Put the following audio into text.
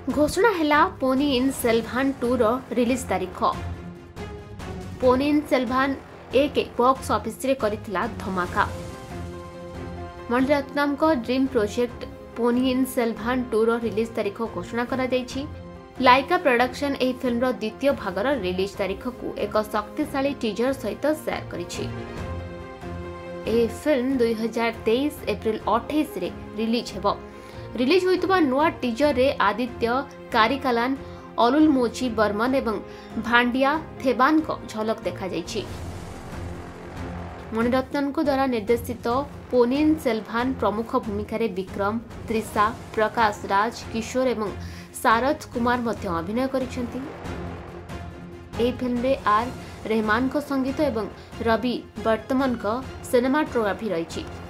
घोषणा हैला पोनियिन सेल्भान 2 रो रिलीज तारीख। पोनियिन सेल्भान 1 बॉक्स ऑफिस रे करितला धमाका। मणिरत्नम को ड्रीम प्रोजेक्ट पोनियिन सेल्भान 2 रो रिलीज तारीख घोषणा करा जायछि। लाइका प्रोडक्शन एही फिल्म रो द्वितीय भागर रिलीज तारीख को एक शक्तिशाली टीजर सहित शेयर करिछि। एही फिल्म 2023 एप्रिल 28 रे रिलीज हेबो। रिलीज होइतबा नुआ टीजर रे आदित्य कारिकालान, अरुल मोची बर्मन एवं भांडिया थेबान को झलक देखा जायछि। मणिरत्नम को द्वारा निर्देशित पोनियिन सेल्भान प्रमुख भूमिका रे विक्रम, त्रिशा, प्रकाश राज, किशोर एवं सारथ कुमार मध्य अभिनय करिसेंती। एही फिल्म रे आर रहमान को संगीत एवं रवि वर्तमान को सिनेमाटोग्राफी रहिछि।